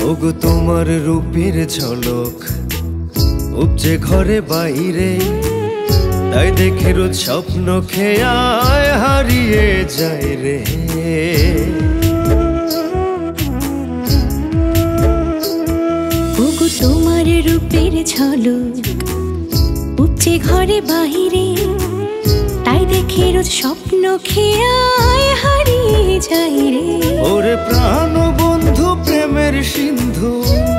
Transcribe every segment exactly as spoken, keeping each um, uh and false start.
ওগো তোমার রূপের ঝলক উপচে ঘরে বাইরে, তাই দেখে রোজ স্বপ্ন খেয়ায় হারিয়ে যায় রে। ওগো তোমার রূপের ঝলক উপচে ঘরে বাইরে, তাই দেখে রোজ স্বপ্ন খেয়ায় হারিয়ে যায় রে। ওরে প্রাণ বন্ধু প্রেমের সিন্ধু,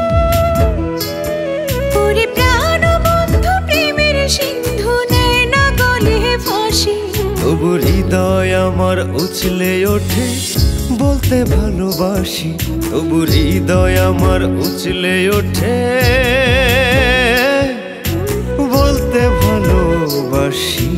ওরে প্রাণ বন্ধু প্রেমের সিন্ধু, নেয় না গলে ফাঁসি। তবু হৃদয় আমার উছলে ওঠে বলতে ভালোবাসি, তবু হৃদয় আমার উছলে ওঠে বলতে ভালোবাসি।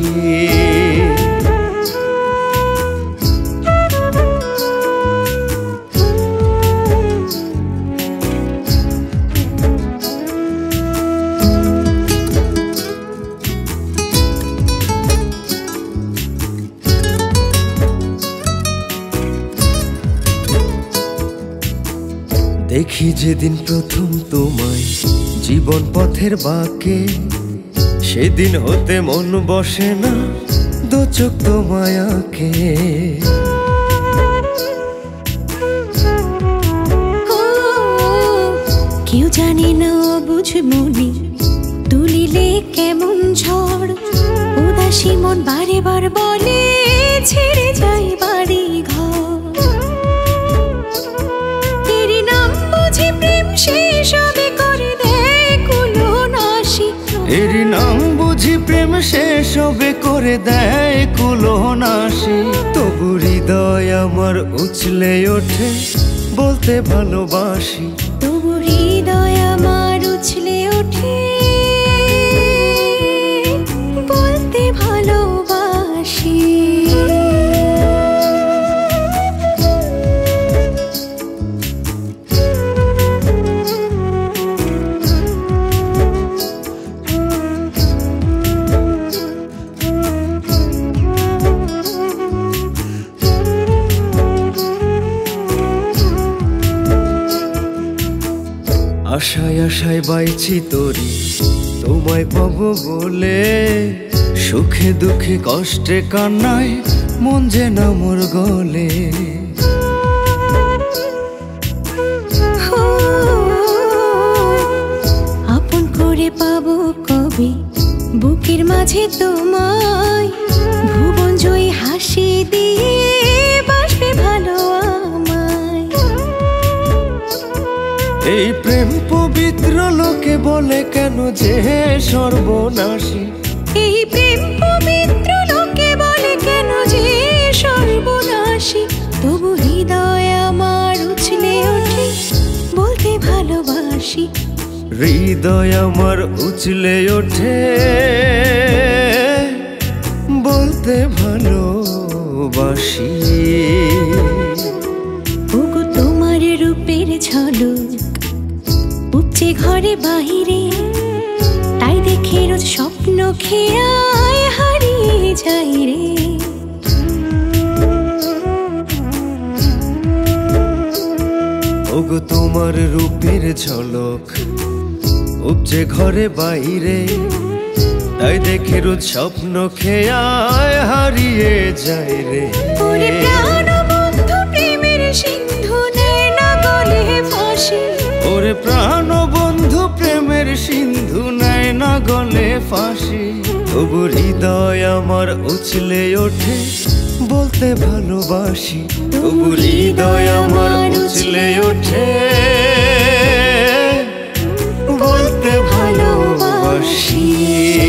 দেখি যেদিন প্রথম তোমায় জীবন পথের বাঁকে, সেদিন হতে মন বসে না দু চোখ তোমায় আঁকে। কেউ জানে না বুঝ মনে তুলিলে কেমন ঝড়, উদাসী মন বারে বার বলে ছেড়ে যায় বাড়ি ঘর। এরই নাম বুঝি প্রেম, শেষ হবে করে দেয় কুলো নাশি। এরই নাম বুঝি প্রেম, শেষ হবে করে দেয় কুলো নাশি। তবু হৃদয় আমার উছলে ওঠে বলতে ভালোবাসি, তবু হৃদয় আমার উছলে ওঠে বলতে ভালোবাসি। আশায় আশায় বাইছি তোরি তোমায় পাবো বলে, সুখে দুঃখে কষ্টে কান্নায় মন যে না মোর গলে। আপন করে পাবো কবে বুকের মাঝে তোমায়, ভুবন জয়ী হাসি দিয়ে বাসবে ভালো আমায়। এই প্রেম পবিত্র লোকে বলে কেন যে সর্বনাশী, এই প্রেম পবিত্র লোকে বলে কেন যে সর্বনাশী। তবু হৃদয় আমার উছলে ওঠে বলতে ভালোবাসি, হৃদয় আমার উছলে ওঠে বলতে ভালোবাসি। ওগো তোমার রূপের ঝলক উপচে ঘরে বাহিরে, তাই দেখে রোজ স্বপ্ন খেয়ায় হারিয়ে যায় রে। ওগো তোমার রূপের ঝলক উপচে ঘরে বাইরে, তাই দেখে রোজ স্বপ্ন খেয়ায় হারিয়ে যায় রে। ওরে প্রাণ বন্ধু প্রেমের সিন্ধু, নেয় না গলে ফাঁসি। ওরে প্রাণ বন্ধু প্রেমের সিন্ধু, নেয় না গলে ফাঁসি। তবু হৃদয় আমার উছলে ওঠে বলতে ভালোবাসি, তবু হৃদয় আমার উছলে ওঠে বলতে ভালোবাসি।